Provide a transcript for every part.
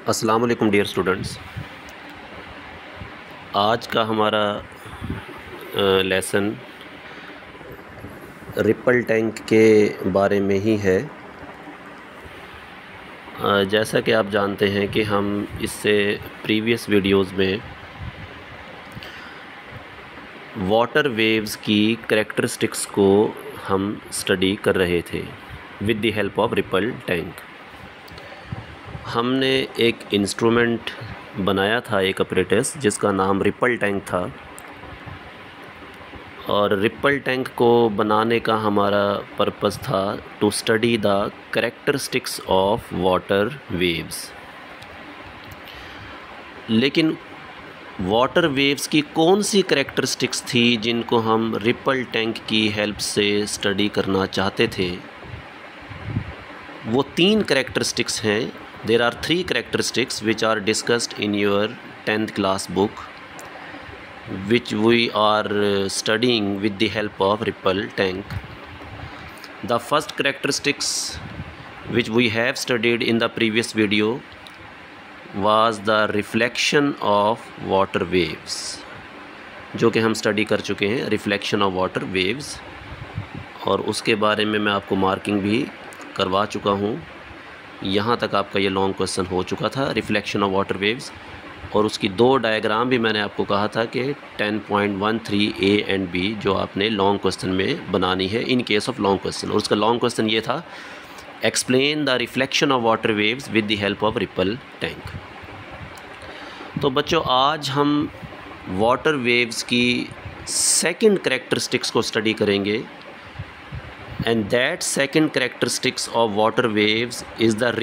अस्सलाम वालेकुम dear students. आज का हमारा लेसन रिपल टैंक के बारे में ही है। जैसा कि आप जानते हैं कि हम इससे प्रीवियस वीडियोस में वाटर वेव्स की करैक्टरिस्टिक्स को हम स्टडी कर रहे थे with the help of ripple tank. हमने एक इंस्ट्रूमेंट बनाया था, एक अपरेटस जिसका नाम रिपल टैंक था, और रिपल टैंक को बनाने का हमारा पर्पस था to study the characteristics of water waves. लेकिन वाटर वेव्स की कौन सी करैक्टरिस्टिक्स थी जिनको हम रिपल टैंक की हेल्प से स्टडी करना चाहते थे? वो 3 करैक्टरिस्टिक्स हैं। There are 3 characteristics which are discussed in your 10th class book, which we are studying with the help of Ripple tank. The first characteristics which we have studied in the previous video was the reflection of water waves, जो कि हम study कर चुके हैं, reflection of water waves, और उसके बारे में मैं आपको मार्किंग भी करवा चुका हूँ। यहाँ तक आपका ये लॉन्ग क्वेश्चन हो चुका था, रिफ्लेक्शन ऑफ वाटर वेव्स, और उसकी 2 डायग्राम भी मैंने आपको कहा था कि 10.13 ए एंड बी जो आपने लॉन्ग क्वेश्चन में बनानी है in case of long question. और उसका लॉन्ग क्वेश्चन ये था, explain the reflection of water waves with the help of ripple tank. तो बच्चों, आज हम वाटर वेव्स की सेकंड करैक्टरिस्टिक्स को स्टडी करेंगे, and that second characteristics of water waves is the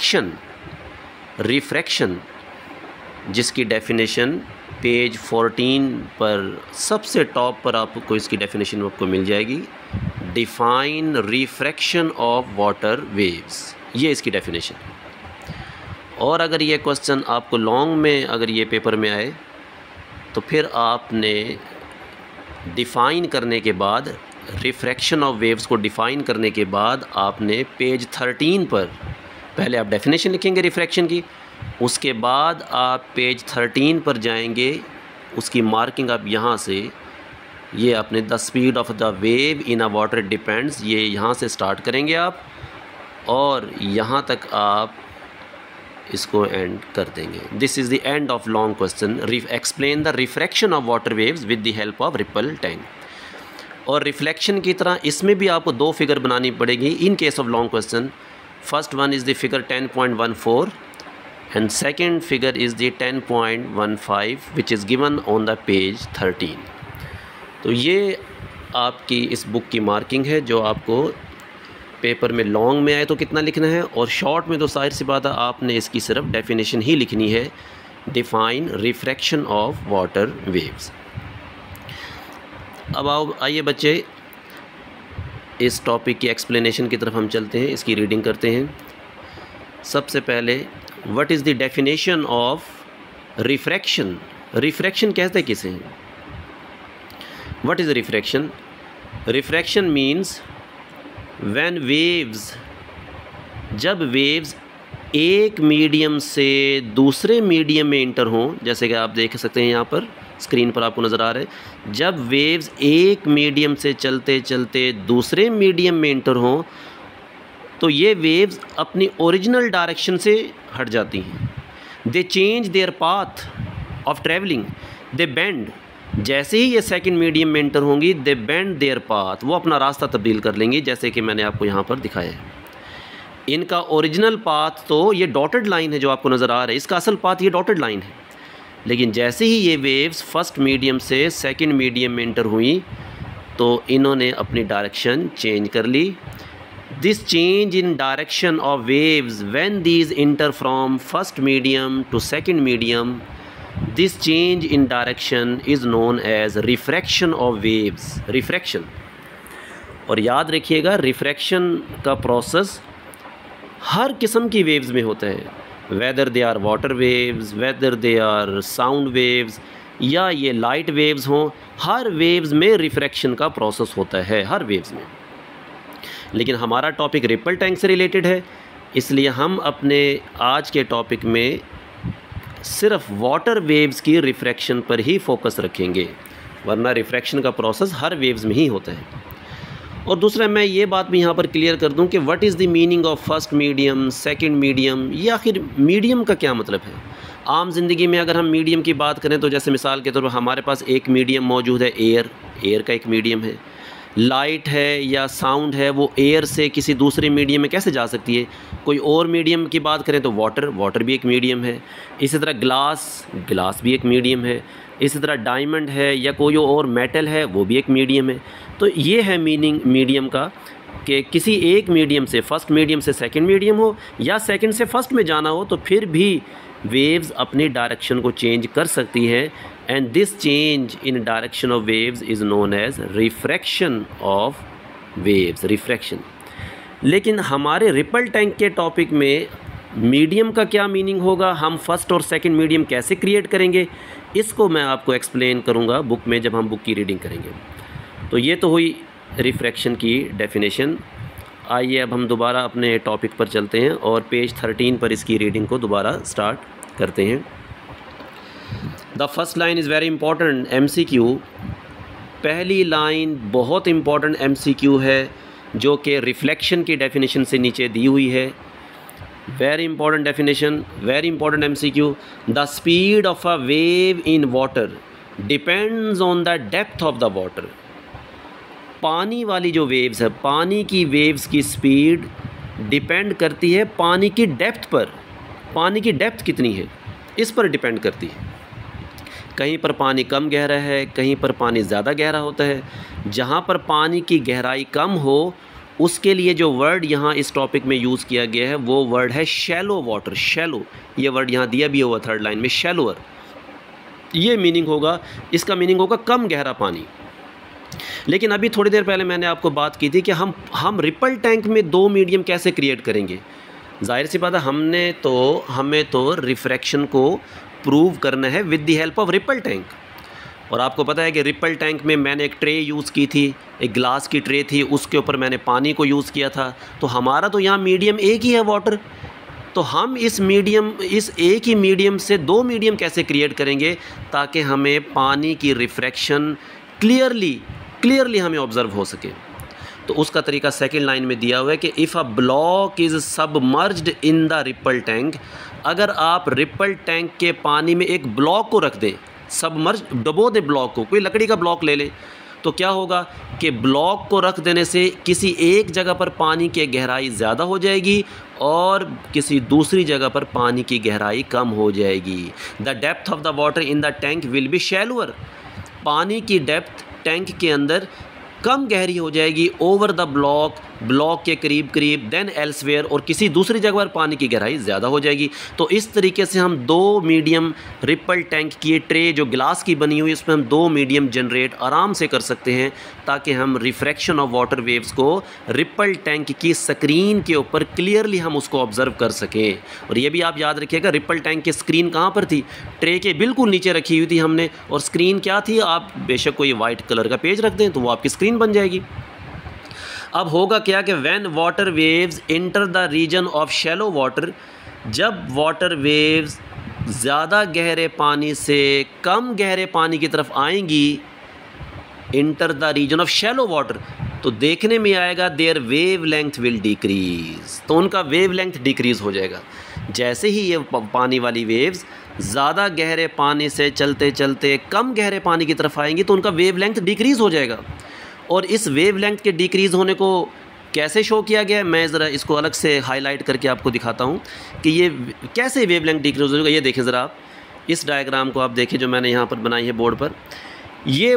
refraction, जिसकी डेफिनेशन पेज 14 पर सबसे टॉप पर आपको इसकी डेफिनेशन आपको मिल जाएगी। Define refraction of water waves, ये इसकी डेफिनेशन। और अगर ये क्वेश्चन आपको लॉन्ग में अगर ये पेपर में आए तो फिर आपने डिफ़ाइन करने के बाद, रिफ्रैक्शन ऑफ वेव्स को डिफ़ाइन करने के बाद, आपने पेज 13 पर पहले आप डेफिनेशन लिखेंगे रिफ्रैक्शन की, उसके बाद आप पेज 13 पर जाएंगे, उसकी मार्किंग आप यहाँ से, ये अपने the speed of the wave in a water depends, ये यहाँ से स्टार्ट करेंगे आप, और यहाँ तक आप इसको एंड कर देंगे। This is the end of long question, explain the refraction of water waves with the help of ripple tank. और रिफ्लेक्शन की तरह इसमें भी आपको 2 फिगर बनानी पड़ेगी in case of long question. First one is the figure 10.14 and second figure is the 10.15 which is given on the page 13। तो ये आपकी इस बुक की मार्किंग है, जो आपको पेपर में लॉन्ग में आए तो कितना लिखना है, और शॉर्ट में तो जाहिर सी बात है आपने इसकी सिर्फ डेफिनेशन ही लिखनी है, define refraction of water waves. अब आइए बच्चे, इस टॉपिक की एक्सप्लेनेशन की तरफ हम चलते हैं, इसकी रीडिंग करते हैं। सबसे पहले, what is the definition of refraction? Refraction कहते किसे हैं? What is refraction? Refraction means when waves, जब वेव्स एक मीडियम से दूसरे मीडियम में इंटर हों, जैसे कि आप देख सकते हैं यहाँ पर स्क्रीन पर आपको नज़र आ रहा है, जब वेव्स एक मीडियम से चलते चलते दूसरे मीडियम में इंटर हों तो ये वेव्स अपनी ओरिजिनल डायरेक्शन से हट जाती हैं। They change their path of travelling, they bend, जैसे ही ये सेकंड मीडियम में इंटर होंगी, दे बेंड देयर पाथ, वो अपना रास्ता तब्दील कर लेंगी, जैसे कि मैंने आपको यहाँ पर दिखाया है। इनका ओरिजिनल पाथ तो ये डॉटेड लाइन है जो आपको नज़र आ रहा है, इसका असल पाथ ये डॉटेड लाइन है। लेकिन जैसे ही ये वेव्स फर्स्ट मीडियम से सेकंड मीडियम में इंटर हुई तो इन्होंने अपनी डायरेक्शन चेंज कर ली। This change in direction of waves when these enter from first medium to second medium, this change in direction is known as refraction of waves. Refraction, और याद रखिएगा रिफ्रैक्शन का प्रोसेस हर किस्म की वेव्स में होता है, whether they are water waves, whether they are sound waves, या ये लाइट वेव्स हों, हर वेव्स में रिफ्रैक्शन का प्रोसेस होता है, हर वेव्स में। लेकिन हमारा टॉपिक रिपल टैंक से रिलेटेड है, इसलिए हम अपने आज के टॉपिक में सिर्फ वाटर वेव्स की रिफ्रैक्शन पर ही फोकस रखेंगे, वरना रिफ्रैक्शन का प्रोसेस हर वेव्स में ही होता है। और दूसरा मैं ये बात भी यहाँ पर क्लियर कर दूँ कि what is the meaning of first medium, second medium, या आखिर मीडियम का क्या मतलब है। आम ज़िंदगी में अगर हम मीडियम की बात करें तो जैसे मिसाल के तौर पर हमारे पास एक मीडियम मौजूद है, एयर का एक मीडियम है। लाइट है या साउंड है, वो एयर से किसी दूसरे मीडियम में कैसे जा सकती है। कोई और मीडियम की बात करें तो वाटर भी एक मीडियम है। इसी तरह ग्लास भी एक मीडियम है। इसी तरह डायमंड है या कोई और मेटल है, वो भी एक मीडियम है। तो ये है मीनिंग मीडियम का कि किसी एक मीडियम से, फर्स्ट मीडियम से सेकंड मीडियम हो या सेकंड से फर्स्ट में जाना हो, तो फिर भी वेव्स अपनी डायरेक्शन को चेंज कर सकती है। And this change in direction of waves is known as refraction of waves, refraction. लेकिन हमारे रिपल टैंक के टॉपिक में मीडियम का क्या मीनिंग होगा, हम फर्स्ट और सेकंड मीडियम कैसे क्रिएट करेंगे, इसको मैं आपको एक्सप्लेन करूंगा बुक में जब हम बुक की रीडिंग करेंगे। तो ये तो हुई रिफ्रैक्शन की डेफिनेशन। आइए अब हम दोबारा अपने टॉपिक पर चलते हैं और पेज 13 पर इसकी रीडिंग को दोबारा स्टार्ट करते हैं। The first line is very important MCQ। पहली लाइन बहुत इंपॉर्टेंट MCQ है जो कि रिफ्लेक्शन की डेफिनेशन से नीचे दी हुई है। Very important definition, very important MCQ। The speed of a wave in water depends on the depth of the water. पानी वाली जो वेव्स है, पानी की वेव्स की स्पीड डिपेंड करती है पानी की डेप्थ पर। पानी की डेप्थ कितनी है इस पर डिपेंड करती है। कहीं पर पानी कम गहरा है, कहीं पर पानी ज़्यादा गहरा होता है। जहाँ पर पानी की गहराई कम हो उसके लिए जो वर्ड यहाँ इस टॉपिक में यूज़ किया गया है वो वर्ड है शैलो वाटर। शैलो, ये वर्ड यहाँ दिया भी हुआ थर्ड लाइन में, शैलोअर। ये मीनिंग होगा, इसका मीनिंग होगा कम गहरा पानी। लेकिन अभी थोड़ी देर पहले मैंने आपको बात की थी कि हम रिपल टैंक में दो मीडियम कैसे क्रिएट करेंगे। जाहिर सी बात है हमें तो रिफ्रैक्शन को प्रूव करना है with the help of ripple tank. और आपको पता है कि रिपल टैंक में मैंने एक ट्रे यूज़ की थी, एक ग्लास की ट्रे थी, उसके ऊपर मैंने पानी को यूज़ किया था। तो हमारा तो यहाँ मीडियम एक ही है, वाटर। तो हम इस एक ही मीडियम से दो मीडियम कैसे क्रिएट करेंगे ताकि हमें पानी की रिफ्रैक्शन क्लियरली हमें ऑब्ज़र्व हो सके। तो उसका तरीका सेकंड लाइन में दिया हुआ है कि if a block is submerged in the ripple tank. अगर आप रिपल टैंक के पानी में एक ब्लॉक को रख दें, सबमर्ज, डुबो दे ब्लॉक को, कोई लकड़ी का ब्लॉक ले ले, तो क्या होगा कि ब्लॉक को रख देने से किसी एक जगह पर पानी की गहराई ज़्यादा हो जाएगी और किसी दूसरी जगह पर पानी की गहराई कम हो जाएगी। The depth of the water in the tank will be shallower. पानी की डेप्थ टैंक के अंदर कम गहरी हो जाएगी ओवर द ब्लॉक के करीब देन एल्सवेयर, और किसी दूसरी जगह पर पानी की गहराई ज़्यादा हो जाएगी। तो इस तरीके से हम दो मीडियम रिपल टैंक की ट्रे जो ग्लास की बनी हुई है उसमें हम दो मीडियम जनरेट आराम से कर सकते हैं ताकि हम रिफ्रैक्शन ऑफ वाटर वेव्स को रिपल टैंक की स्क्रीन के ऊपर क्लियरली हम उसको ऑब्ज़र्व कर सकें। और ये भी आप याद रखिएगा, रिपल टैंक की स्क्रीन कहाँ पर थी, ट्रे के बिल्कुल नीचे रखी हुई थी हमने। और स्क्रीन क्या थी, आप बेशक कोई वाइट कलर का पेज रख दें तो वो आपकी स्क्रीन बन जाएगी। अब होगा क्या कि when water waves enter the region of shallow water, जब वाटर वेव्स ज़्यादा गहरे पानी से कम गहरे पानी की तरफ आएंगी, enter the region of shallow water, तो देखने में आएगा their wavelength will decrease. तो उनका वेव लेंथ डिक्रीज़ हो जाएगा। जैसे ही ये पानी वाली वेव्स ज़्यादा गहरे पानी से चलते चलते कम गहरे पानी की तरफ आएंगी तो उनका वेव लेंथ डिक्रीज़ हो जाएगा। और इस वेव लेंथ के डिक्रीज़ होने को कैसे शो किया गया है, मैं ज़रा इसको अलग से हाईलाइट करके आपको दिखाता हूँ कि ये कैसे वेव लेंथ डिक्रीज़ होगा। ये देखें ज़रा, आप इस डायग्राम को आप देखें जो मैंने यहाँ पर बनाई है बोर्ड पर। ये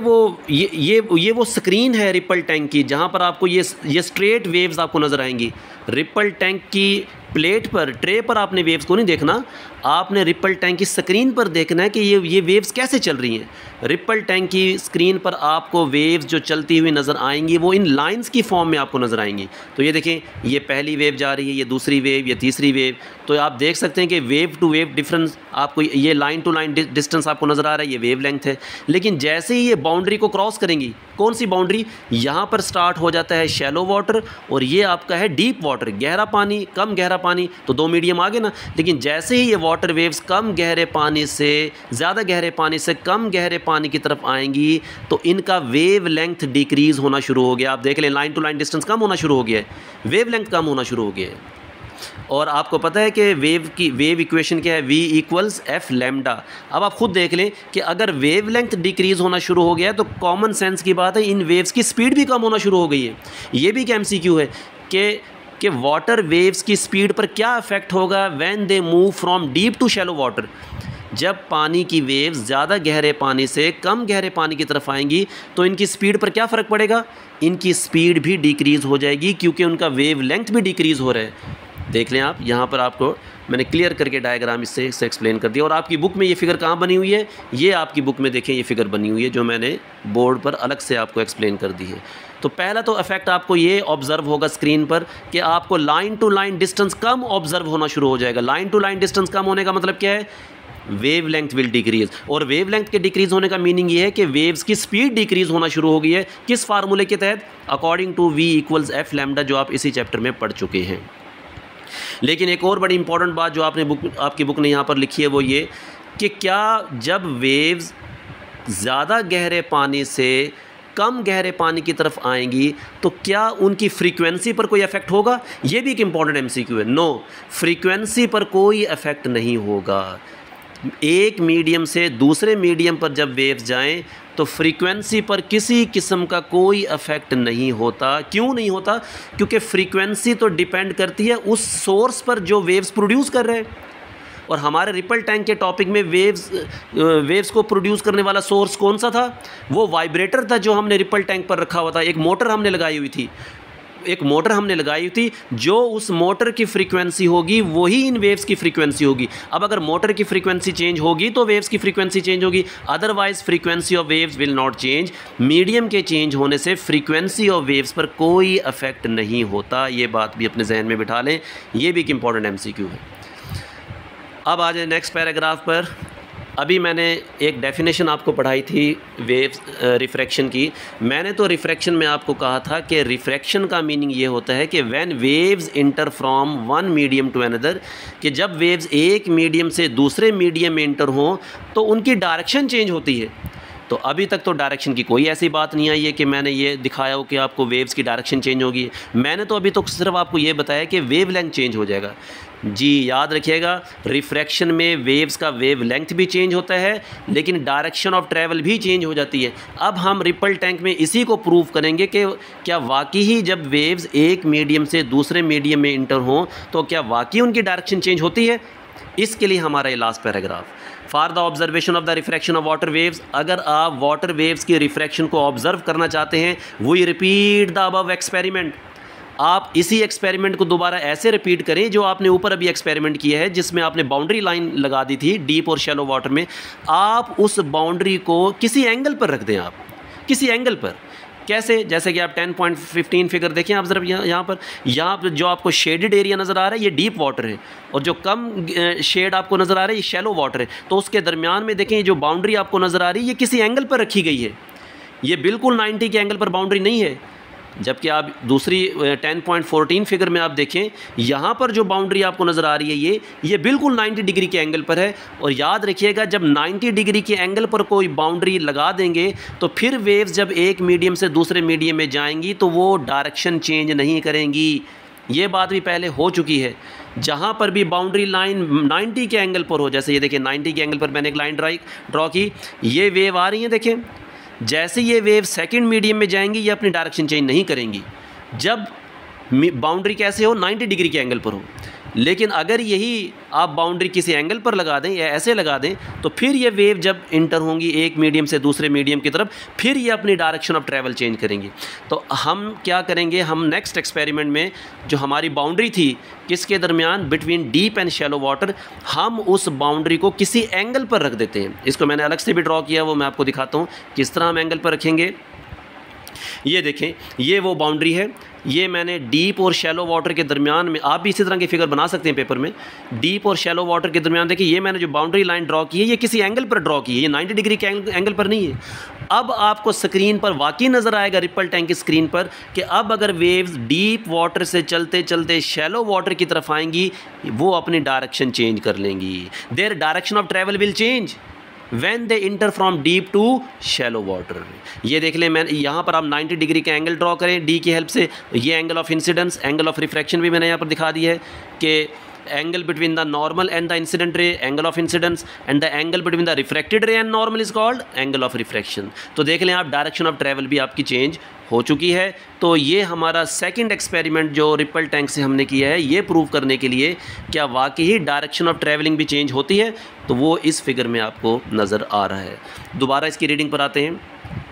वो स्क्रीन है रिपल टैंक की, जहाँ पर आपको ये स्ट्रेट वेव्स आपको नज़र आएंगी। रिपल टैंक की प्लेट पर, ट्रे पर आपने वेव्स को नहीं देखना, आपने रिपल टैंक की स्क्रीन पर देखना है कि ये वेव्स कैसे चल रही हैं। रिपल टैंक की स्क्रीन पर आपको वेव्स जो चलती हुई नज़र आएंगी वो इन लाइंस की फॉर्म में आपको नज़र आएंगी। तो ये देखें, ये पहली वेव जा रही है, ये दूसरी वेव, ये तीसरी वेव। तो आप देख सकते हैं कि वेव टू वेव डिफरेंस आपको, ये लाइन टू लाइन डिस्टेंस आपको नज़र आ रहा है, ये वेव लेंथ है। लेकिन जैसे ही ये बाउंड्री को क्रॉस करेंगी, कौन सी बाउंड्री, यहाँ पर स्टार्ट हो जाता है शैलो वाटर और ये आपका है डीप वाटर, गहरा पानी, कम गहरा पानी। तो दो मीडियम आ गए ना। लेकिन जैसे ही ये वाटर वेव्स कम गहरे पानी से ज़्यादा गहरे पानी से कम गहरे पानी की तरफ आएंगी तो इनका वेव लेंथ डिक्रीज़ होना शुरू हो गया। आप देख लें, लाइन टू लाइन डिस्टेंस कम होना शुरू हो गया है, वेव लेंथ कम होना शुरू हो गया है। और आपको पता है कि वेव इक्वेशन क्या है, v इक्वल्स एफ लैम्डा। अब आप खुद देख लें कि अगर वेव लेंथ डिक्रीज़ होना शुरू हो गया है तो कॉमन सेंस की बात है इन वेव्स की स्पीड भी कम होना शुरू हो गई है। ये भी एक MCQ है कि वाटर वेव्स की स्पीड पर क्या इफेक्ट होगा when they move from deep to shallow water. जब पानी की वेव्स ज़्यादा गहरे पानी से कम गहरे पानी की तरफ आएंगी तो इनकी स्पीड पर क्या फ़र्क पड़ेगा, इनकी स्पीड भी डिक्रीज़ हो जाएगी क्योंकि उनका वेव लेंथ भी डिक्रीज़ हो रहा है। देख लें आप, यहाँ पर आपको मैंने क्लियर करके डायग्राम इससे एक्सप्लेन कर दिया। और आपकी बुक में ये फ़िगर कहाँ बनी हुई है, ये आपकी बुक में देखें, ये फ़िगर बनी हुई है जो मैंने बोर्ड पर अलग से आपको एक्सप्लेन कर दी है। तो पहला तो इफेक्ट आपको ये ऑब्ज़र्व होगा स्क्रीन पर कि आपको लाइन टू लाइन डिस्टेंस कम ऑब्ज़र्व होना शुरू हो जाएगा। लाइन टू लाइन डिस्टेंस कम होने का मतलब क्या है, वेव लेंथ विल डिक्रीज़। और वेव लेंथ के डिक्रीज़ होने का मीनिंग ये है कि वेव्स की स्पीड डिक्रीज़ होना शुरू हो गई है। किस फार्मूले के तहत, according to v equals F lambda, जो आप इसी चैप्टर में पढ़ चुके हैं। लेकिन एक और बड़ी इंपॉर्टेंट बात जो आपकी बुक ने यहाँ पर लिखी है वो ये कि क्या जब वेव्स ज़्यादा गहरे पानी से कम गहरे पानी की तरफ आएंगी तो क्या उनकी फ्रीक्वेंसी पर कोई इफेक्ट होगा। ये भी एक इम्पॉर्टेंट MCQ है। नो, फ्रीक्वेंसी पर कोई इफेक्ट नहीं होगा। एक मीडियम से दूसरे मीडियम पर जब वेव्स जाएं तो फ्रीक्वेंसी पर किसी किस्म का कोई इफेक्ट नहीं होता। क्यों नहीं होता, क्योंकि फ्रीक्वेंसी तो डिपेंड करती है उस सोर्स पर जो वेव्स प्रोड्यूस कर रहे हैं। और हमारे रिपल टैंक के टॉपिक में वेव्स को प्रोड्यूस करने वाला सोर्स कौन सा था, वो वाइब्रेटर था जो हमने रिपल टैंक पर रखा हुआ था। एक मोटर हमने लगाई हुई थी, जो उस मोटर की फ्रीक्वेंसी होगी वही इन वेव्स की फ्रीक्वेंसी होगी। अब अगर मोटर की फ्रीक्वेंसी चेंज होगी तो वेव्स की फ्रीक्वेंसी चेंज होगी, otherwise frequency of waves will not change. Medium के चेंज होने से फ्रीक्वेंसी ऑफ वेव्स पर कोई इफेक्ट नहीं होता। ये बात भी अपने जहन में बिठा लें, ये भी एक इंपॉर्टेंट MCQ है। अब आ जाए नेक्स्ट पैराग्राफ पर। अभी मैंने एक डेफिनेशन आपको पढ़ाई थी वेव्स रिफ्रैक्शन की। मैंने तो रिफ्रैक्शन में आपको कहा था कि रिफ्रैक्शन का मीनिंग ये होता है कि when waves enter from one medium to another, कि जब वेव्स एक मीडियम से दूसरे मीडियम में इंटर हों तो उनकी डायरेक्शन चेंज होती है। तो अभी तक तो डायरेक्शन की कोई ऐसी बात नहीं आई है कि मैंने ये दिखाया हो कि आपको वेव्स की डायरेक्शन चेंज होगी। मैंने तो अभी तो सिर्फ आपको ये बताया कि वेव लेंथ चेंज हो जाएगा। जी याद रखिएगा, रिफ्रैक्शन में वेव्स का वेव लेंथ भी चेंज होता है लेकिन डायरेक्शन ऑफ ट्रैवल भी चेंज हो जाती है। अब हम रिपल टैंक में इसी को प्रूव करेंगे कि क्या वाकई ही जब वेव्स एक मीडियम से दूसरे मीडियम में इंटर हों तो क्या वाकई उनकी डायरेक्शन चेंज होती है। इसके लिए हमारा ये last paragraph, for the observation of the refraction of water waves. अगर आप वाटर वेव्स की रिफ्रैक्शन को ऑब्जर्व करना चाहते हैं, we repeat the above experiment. आप इसी एक्सपेरिमेंट को दोबारा ऐसे रिपीट करें जो आपने ऊपर अभी एक्सपेरिमेंट किया है, जिसमें आपने बाउंड्री लाइन लगा दी थी डीप और शैलो वाटर में। आप उस बाउंड्री को किसी एंगल पर रख दें, आप किसी एंगल पर। कैसे, जैसे कि आप 10.15 फिगर देखें आप ज़रा यहाँ पर जो आपको शेडेड एरिया नज़र आ रहा है ये डीप वाटर है और जो कम शेड आपको नज़र आ रहा है ये शैलो वाटर है। तो उसके दरमियान में देखें जो बाउंड्री आपको नज़र आ रही है ये किसी एंगल पर रखी गई है। ये बिल्कुल 90 के एंगल पर बाउंड्री नहीं है। जबकि आप दूसरी 10.14 फिगर में आप देखें, यहाँ पर जो बाउंड्री आपको नज़र आ रही है ये बिल्कुल 90 डिग्री के एंगल पर है। और याद रखिएगा, जब 90 डिग्री के एंगल पर कोई बाउंड्री लगा देंगे तो फिर वेव्स जब एक मीडियम से दूसरे मीडियम में जाएंगी तो वो डायरेक्शन चेंज नहीं करेंगी। ये बात भी पहले हो चुकी है। जहाँ पर भी बाउंड्री लाइन 90 के एंगल पर हो, जैसे ये देखिए 90 के एंगल पर मैंने एक लाइन ड्रॉ की, ये वेव आ रही है, देखें जैसे ये वेव सेकंड मीडियम में जाएंगी ये अपनी डायरेक्शन चेंज नहीं करेंगी। जब बाउंड्री कैसे हो, 90 डिग्री के एंगल पर हो। लेकिन अगर यही आप बाउंड्री किसी एंगल पर लगा दें या ऐसे लगा दें तो फिर ये वेव जब इंटर होंगी एक मीडियम से दूसरे मीडियम की तरफ, फिर ये अपनी डायरेक्शन ऑफ ट्रैवल चेंज करेंगी। तो हम क्या करेंगे, हम नेक्स्ट एक्सपेरिमेंट में जो हमारी बाउंड्री थी किसके दरमियान, between deep and shallow water, हम उस बाउंड्री को किसी एंगल पर रख देते हैं। इसको मैंने अलग से भी ड्रॉ किया, वो मैं आपको दिखाता हूँ किस तरह हम एंगल पर रखेंगे। ये देखें, ये वो बाउंड्री है, ये मैंने डीप और शैलो वाटर के दरमियान में, आप भी इसी तरह की फिगर बना सकते हैं पेपर में, डीप और शैलो वाटर के दरमियान देखिए ये मैंने जो बाउंड्री लाइन ड्रॉ की है ये किसी एंगल पर ड्रॉ की है, ये 90 डिग्री के एंगल पर नहीं है। अब आपको स्क्रीन पर वाकई नज़र आएगा रिपल टैंक की स्क्रीन पर कि अब अगर वेव्स डीप वाटर से चलते चलते शैलो वाटर की तरफ आएंगी, वो अपनी डायरेक्शन चेंज कर लेंगी। Their direction of travel will change when they enter from deep to shallow water। ये देख लें, मैं यहाँ पर आप 90 डिग्री का एंगल ड्रॉ करें डी की हेल्प से। ये angle of incidence, angle of refraction भी मैंने यहाँ पर दिखा दिया है कि angle between the normal and the incident ray, angle of incidence, and the angle between the refracted ray and normal is called angle of refraction। तो देख लें आप, डायरेक्शन ऑफ ट्रैवल भी आपकी चेंज हो चुकी है। तो ये हमारा सेकंड एक्सपेरिमेंट जो रिपल टैंक से हमने किया है, ये प्रूव करने के लिए क्या वाकई ही डायरेक्शन ऑफ ट्रैवलिंग भी चेंज होती है, तो वो इस फिगर में आपको नज़र आ रहा है। दोबारा इसकी रीडिंग पर आते हैं।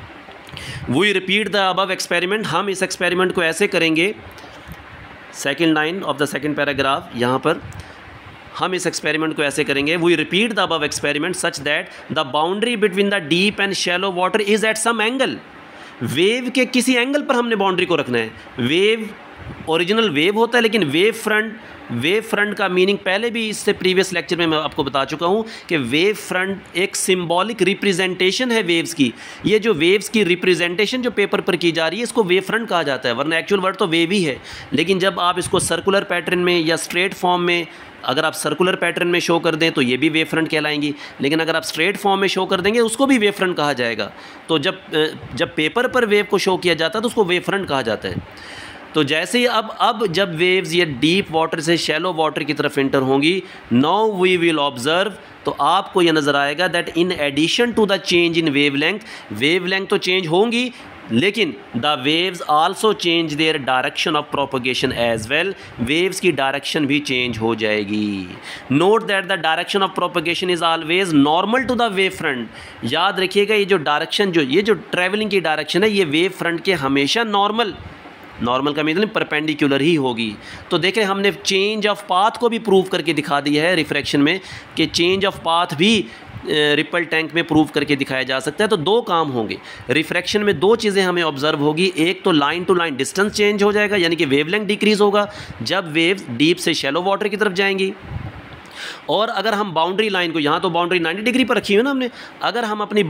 We repeat the above experiment. हम इस एक्सपेरिमेंट को ऐसे करेंगे, second line of the second paragraph, यहाँ पर हम इस एक्सपेरिमेंट को ऐसे करेंगे। We repeat the above experiment such that the boundary between the deep and shallow water is at some angle. Wave के किसी एंगल पर हमने बाउंड्री को रखना है। वेव ओरिजिनल वेव होता है, लेकिन वेव फ्रंट का मीनिंग पहले भी इससे प्रीवियस लेक्चर में मैं आपको बता चुका हूँ कि वेव फ्रंट एक सिंबॉलिक रिप्रेजेंटेशन है वेव्स की। ये जो वेव्स की रिप्रेजेंटेशन जो पेपर पर की जा रही है, इसको वेव फ्रंट कहा जाता है, वरना एक्चुअल वर्ड तो वेव ही है। लेकिन जब आप इसको सर्कुलर पैटर्न में या स्ट्रेट फॉर्म में, अगर आप सर्कुलर पैटर्न में शो कर दें तो ये भी वेव फ्रंट कहलाएंगी, लेकिन अगर आप स्ट्रेट फॉर्म में शो कर देंगे उसको भी वेव फ्रंट कहा जाएगा। तो जब पेपर पर वेव को शो किया जाता है तो उसको वेव फ्रंट कहा जाता है। तो जैसे ही अब जब वेव्स ये डीप वाटर से शैलो वाटर की तरफ एंटर होंगी, नाउ वी विल ऑब्जर्व, तो आपको ये नज़र आएगा that in addition to the change in wavelength तो चेंज होंगी, लेकिन the waves also change their direction of propagation as well. Waves की डायरेक्शन भी चेंज हो जाएगी। Note that the direction of propagation is always normal to the wave front. याद रखिएगा, ये जो डायरेक्शन ये जो ट्रैवलिंग की डायरेक्शन है, ये वेव फ्रंट के हमेशा नॉर्मल का मतलब परपेंडिकुलर ही होगी। तो देखें, हमने चेंज ऑफ पाथ को भी प्रूव करके दिखा दिया है रिफ्रैक्शन में, कि चेंज ऑफ पाथ भी रिपल टैंक में प्रूव करके दिखाया जा सकता है। तो दो काम होंगे रिफ्रैक्शन में, दो चीज़ें हमें ऑब्जर्व होगी। एक तो line to line distance change हो जाएगा, यानी कि वेवलेंथ डिक्रीज होगा जब वेव्स डीप से शैलो वाटर की तरफ जाएंगी। और अगर हम बाउंड्री लाइन को, यहाँ तो बाउंड्री 90 डिग्री पर रखी हुई है ना हमने, अगर हम अपनी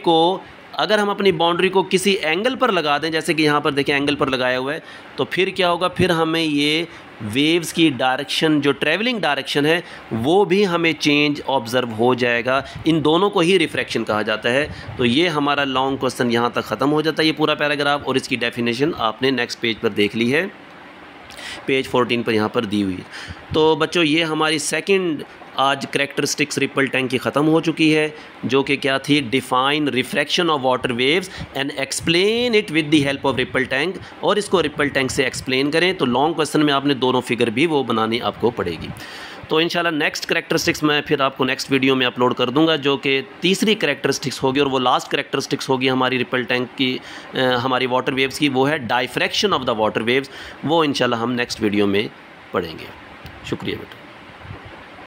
बाउंड्री को किसी एंगल पर लगा दें, जैसे कि यहाँ पर देखें एंगल पर लगाया हुआ है, तो फिर क्या होगा, फिर हमें ये वेव्स की डायरेक्शन जो ट्रैवलिंग डायरेक्शन है वो भी हमें चेंज ऑब्ज़र्व हो जाएगा। इन दोनों को ही रिफ्रैक्शन कहा जाता है। तो ये हमारा लॉन्ग क्वेश्चन यहाँ तक ख़त्म हो जाता है, ये पूरा पैराग्राफ, और इसकी डेफिनेशन आपने नेक्स्ट पेज पर देख ली है, पेज 14 पर यहाँ पर दी हुई है। तो बच्चों, ये हमारी सेकंड आज करैक्टरिस्टिक्स रिपल टैंक की ख़त्म हो चुकी है, जो कि क्या थी, define refraction of water waves and explain it with the help of ripple tank, और इसको रिपल टैंक से एक्सप्लेन करें। तो लॉन्ग क्वेश्चन में आपने दोनों फिगर भी वो बनानी आपको पड़ेगी। तो इंशाल्लाह नेक्स्ट करैक्टरिस्टिक्स मैं फिर आपको नेक्स्ट वीडियो में अपलोड कर दूंगा, जो कि तीसरी करैक्टरिस्टिक्स होगी, और वो लास्ट करैक्टरिस्टिक्स होगी हमारी रिपल टैंक की, हमारी वाटर वेव्स की, वो है diffraction of the water waves. वो इंशाल्लाह हम नेक्स्ट वीडियो में पढ़ेंगे। शुक्रिया बेटा।